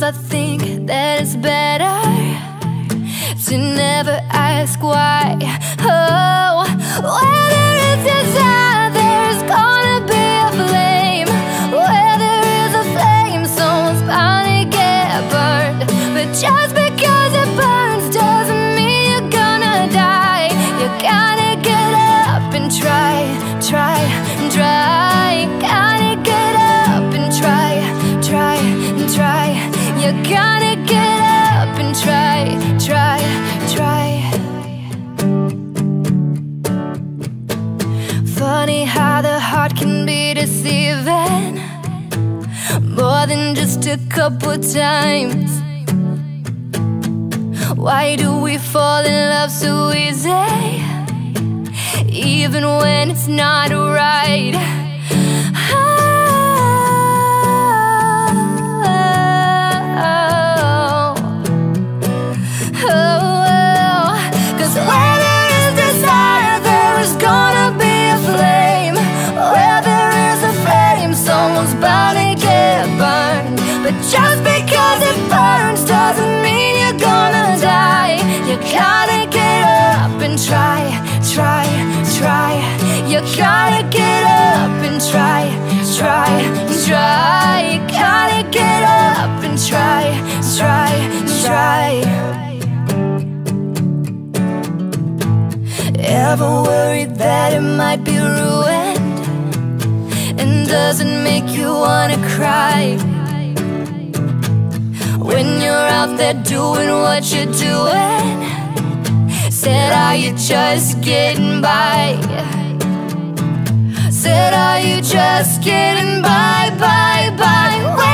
I think that it's better to never ask why. Oh, where there is desire, there's gonna be a flame. Where there is a flame, someone's bound to get burned. But just because it burns doesn't mean you're gonna die. You gotta get up and try, try, try. Gotta get up and try, try, try. You gotta get up and try, try, try. Funny how the heart can be deceiving, more than just a couple times. Why do we fall in love so easy, even when it's not right? Where there is desire, there is gonna be a flame. Where there is a flame, someone's bound to get burned. But just because it burns doesn't mean you're gonna die. You gotta get up and try, try, try. You gotta get up and try, try, try. You gotta get up and try, try, try. Ever worried that it might be ruined? And does it make you wanna cry? When you're out there doing what you're doing, said, are you just getting by? Said, are you just getting by, by, by?